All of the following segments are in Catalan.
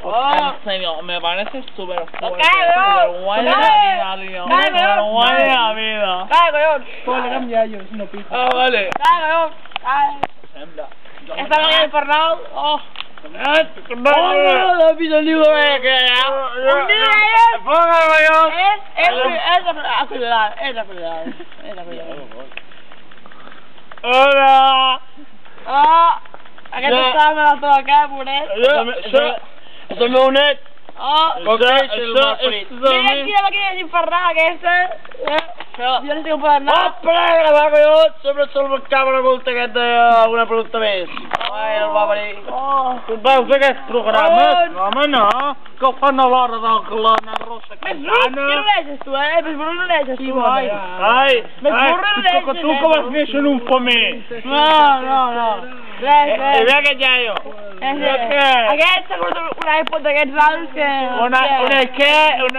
En serio, me parece súper fuerte. Guay la vida, tío. Guay la vida. Pole, canvia jo, si no pico. Ah, vale. Sembra. Esta no es Fernando. Oh. No, la pisa ni lo ve que Hola. Aquest està me la toca, moret. Això m'ho net. Cocktail frit. Mira quina màquina és infernal, aquesta. Jo no estic per anar. Plega, va, collons! Sempre se'l buscava una multa aquest d'alguna producte més. Ai, el va venir. Tu veus fer aquests programes? Home, no. Que ho fan a l'hora de la rossa catalana. Més burro tu, Més burro no neges tu, oi? Ai, tu que vas néixer en un femer. No. Res. I ve aquest iaio. Aquest s'ha portat un iPod d'aquests alts que... Una què?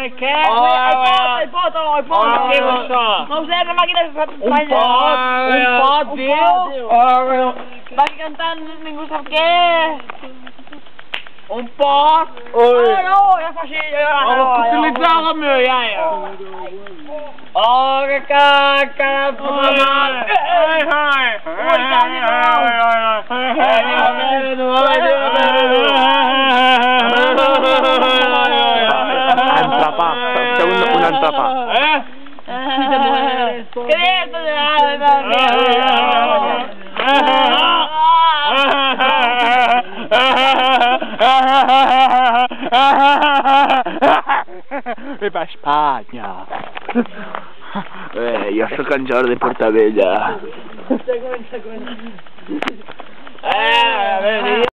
iPod. Què és això? No ho sé, una màquina que fa... Un pot, tio. Va cantant ningú sap què. Un pot. No, ja fa així. Utilitzar la meva iaia. Que cara de puta mare. Entrepà, un entrepà. Què dius? Viva Espanya! Jo sóc en Jordi Portabella. A veure,